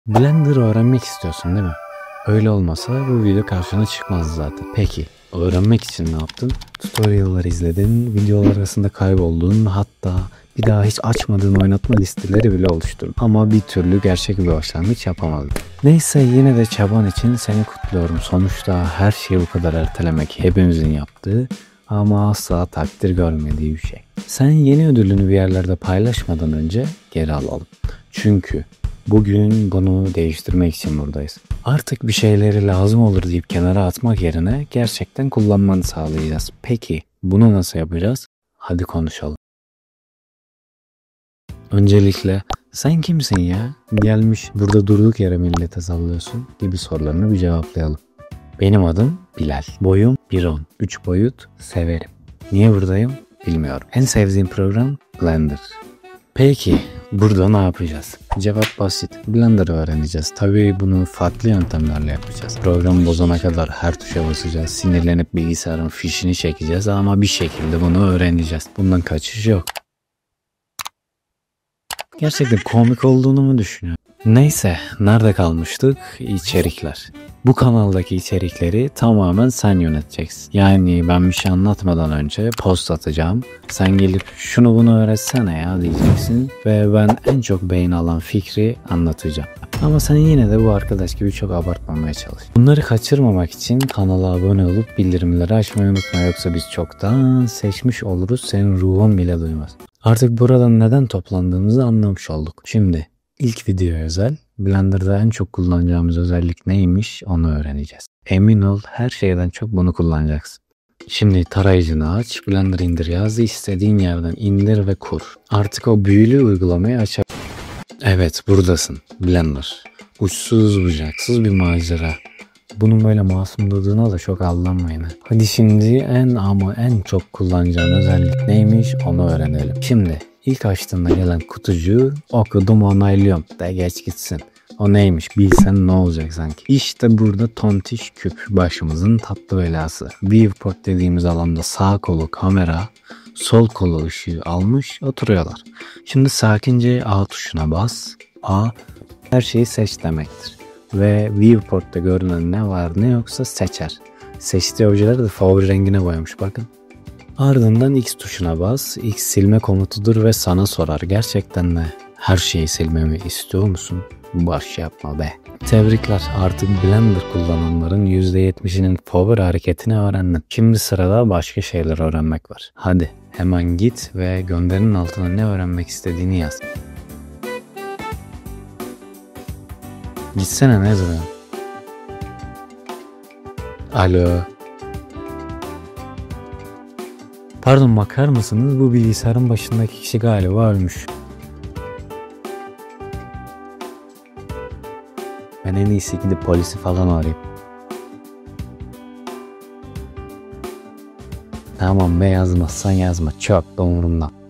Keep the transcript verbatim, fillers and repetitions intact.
Blender öğrenmek istiyorsun değil mi? Öyle olmasa bu video karşına çıkmaz zaten. Peki öğrenmek için ne yaptın? Tutorial'ları izledin, videolar arasında kayboldun, hatta bir daha hiç açmadığın oynatma listeleri bile oluşturdun. Ama bir türlü gerçek bir başlangıç yapamadın. Neyse, yine de çaban için seni kutluyorum. Sonuçta her şeyi bu kadar ertelemek hepimizin yaptığı ama asla takdir görmediği bir şey. Sen yeni ödülünü bir yerlerde paylaşmadan önce geri alalım. Çünkü bugün bunu değiştirmek için buradayız. Artık bir şeyleri lazım olur deyip kenara atmak yerine gerçekten kullanmanı sağlayacağız. Peki bunu nasıl yapacağız? Hadi konuşalım. Öncelikle sen kimsin ya? Gelmiş burada durduk yere millete sallıyorsun gibi sorularını bir cevaplayalım. Benim adım Bilal. Boyum bir on. üç boyut severim. Niye buradayım? Bilmiyorum. En sevdiğim program Blender. Peki burada ne yapacağız? Cevap basit. Blender'ı öğreneceğiz. Tabii bunu farklı yöntemlerle yapacağız. Programı bozana kadar her tuşa basacağız. Sinirlenip bilgisayarın fişini çekeceğiz ama bir şekilde bunu öğreneceğiz. Bundan kaçış yok. Gerçekten komik olduğunu mu düşünüyorsun? Neyse, nerede kalmıştık? İçerikler. Bu kanaldaki içerikleri tamamen sen yöneteceksin. Yani ben bir şey anlatmadan önce post atacağım. Sen gelip şunu bunu öğretsene ya diyeceksin. Ve ben en çok beğeni alan fikri anlatacağım. Ama sen yine de bu arkadaş gibi çok abartmamaya çalış. Bunları kaçırmamak için kanala abone olup bildirimleri açmayı unutma. Yoksa biz çoktan seçmiş oluruz, senin ruhun bile duymaz. Artık burada neden toplandığımızı anlamış olduk. Şimdi ilk videoya özel Blender'da en çok kullanacağımız özellik neymiş onu öğreneceğiz. Emin ol her şeyden çok bunu kullanacaksın. Şimdi tarayıcını aç, Blender indir yazı, istediğin yerden indir ve kur. Artık o büyülü uygulamayı aç. Evet, buradasın Blender. Uçsuz bucaksız bir macera. Bunun böyle masumladığına da çok aldanmayın. Hadi şimdi en ama en çok kullanacağın özellik neymiş onu öğrenelim. Şimdi ilk açtığında gelen kutucuğu okudum, onaylıyorum de geç gitsin. O neymiş bilsen ne olacak sanki. İşte burada tontiş küp başımızın tatlı belası. Viewport dediğimiz alanda sağ kolu kamera, sol kolu ışığı almış oturuyorlar. Şimdi sakince A tuşuna bas. A her şeyi seç demektir. Ve Viewport'ta görünen ne var ne yoksa seçer. Seçtiği objeleri de favori rengine boyamış bakın. Ardından X tuşuna bas. X silme komutudur ve sana sorar. Gerçekten de her şeyi silmemi istiyor musun? Boş yapma be. Tebrikler, artık Blender kullananların yüzde yetmişinin favori hareketini öğrendin. Şimdi sırada başka şeyler öğrenmek var. Hadi hemen git ve gönderinin altına ne öğrenmek istediğini yaz. Gitsene, ne zaman? Alo. Pardon, bakar mısınız? Bu bilgisayarın başındaki kişi galiba ölmüş. Ben en iyisi gidip polisi falan arayayım. Tamam be, yazmazsan yazma. Çok da umurumda.